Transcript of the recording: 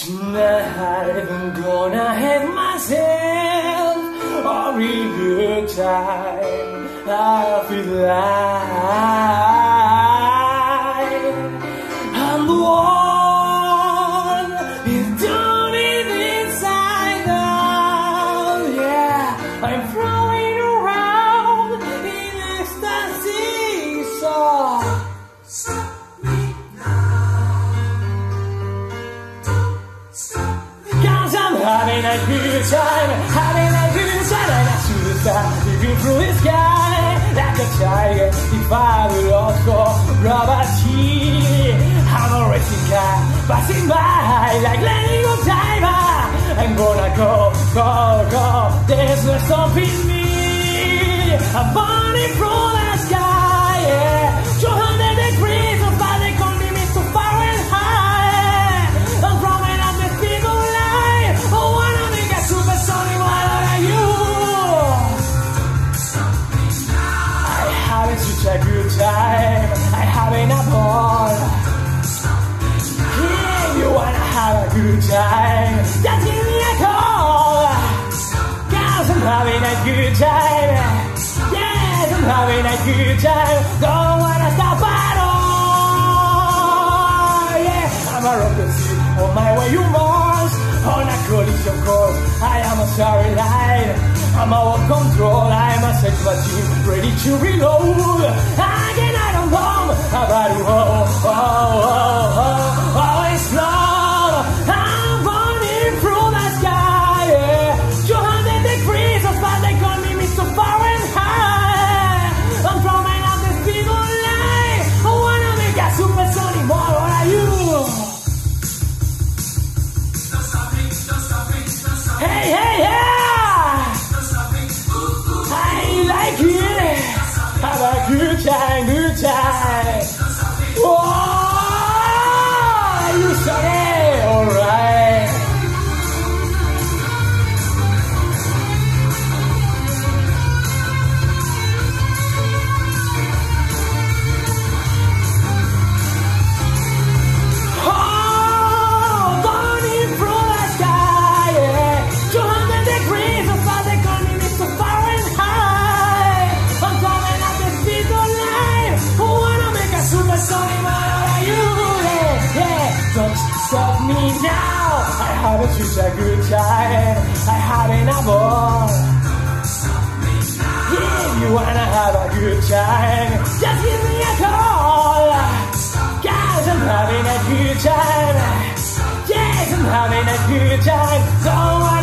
Tonight I'm gonna have myself a real good time. I feel like I'm the one who's done it inside out. Yeah, I'm throwing around in ecstasy. So stop me now. Stop me. 'Cause I'm having a good time, having a good time, and I should start living through the sky like a tiger if I will also gravity. I'm a racing car passing by like letting go timer. I'm gonna go, go, go. There's no stopping me. I'm burning through the sky, yeah. 200 degrees of body condiments to Fahrenheit. I'm throwing up the speed of light. I wanna make a supersonic. What are you? I'm having such a good time. I'm having a ball. If you wanna have a good time, just give me a call. 'Cause I'm having a good time. Yes, I'm having a good time. Don't wanna stop at all. Yeah, I'm a rocket ship on my way to Mars. On a collision course, I am a starry light. I'm out of control, I'm a sex machine, ready to reload. Again, I don't bomb, about to oh, explode. I'm burning through the sky, yeah. 200 degrees of fire, they call me Mr. Fahrenheit. I'm throwing up the speed of light. I wanna make a supersonic. What are you? Hey, hey, yeah! I like it. Have a good time, good time. Whoa! You said it, alright. Don't stop me now. I haven't such a good time. I having a ball. If you wanna have a good time, just give me a call. 'Cause I'm having a good time. Yes, I'm having a good time. Don't